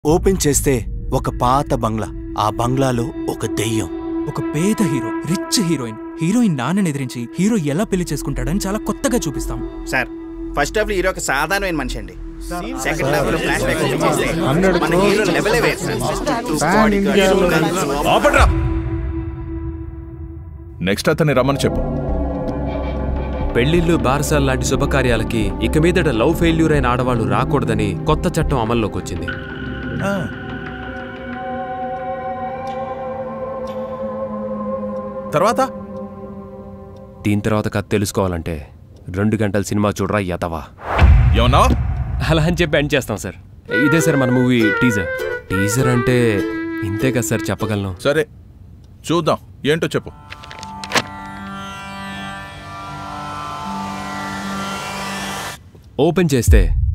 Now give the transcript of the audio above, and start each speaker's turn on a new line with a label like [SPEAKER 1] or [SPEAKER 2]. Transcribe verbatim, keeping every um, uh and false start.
[SPEAKER 1] Open చేస్తే ఒక పాత బంగ్లా, ఆ బంగ్లాలో ఒక దెయ్యం.
[SPEAKER 2] ఒక పేద హీరో, రిచ్ హీరోయిన్ హీరోయిన్ నాన్నని ఎదిరించి హీరో ఎలా పెళ్లి చేసుకుంటాడని చాలా కొత్తగా చూపిస్తాం.
[SPEAKER 3] సార్, ఫస్ట్ హాఫ్ లో హీరో ఒక సాధారణమైన మనిషి అండి. సెకండ్ హాఫ్ లో ఫ్లాష్ బ్యాక్ ఓపెన్ చేస్తే మన హీరో లెవెలే వేరు సార్.
[SPEAKER 4] నెక్స్ట్ అతన్ని రమ్మని చెప్పు.
[SPEAKER 5] పెళ్లిళ్ళు, బారసాల లాంటి శుభకార్యాలకి ఇక మీదట లవ్ ఫెయిల్యూర్ అయిన ఆడవాళ్లు రాకూడదని కొత్త చట్టం అమల్లోకి వచ్చింది.
[SPEAKER 4] తర్వాత
[SPEAKER 5] దీని తర్వాత కథ తెలుసుకోవాలంటే రెండు గంటల సినిమా చూడరా యతవా.
[SPEAKER 4] ఏమన్నా
[SPEAKER 5] అలా అని చెప్పి ఎండ్ చేస్తాం సార్. ఇదే సార్ మన మూవీ టీజర్. టీజర్ అంటే ఇంతే కదా సార్ చెప్పగలను.
[SPEAKER 4] సరే చూద్దాం, ఏంటో చెప్పు.
[SPEAKER 5] ఓపెన్ చేస్తే